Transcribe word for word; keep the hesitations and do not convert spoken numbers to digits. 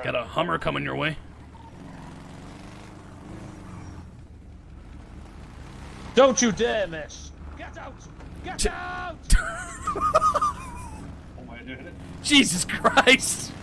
Got a Hummer coming your way. Don't you dare miss! Get out! Get Ch out! Jesus Christ!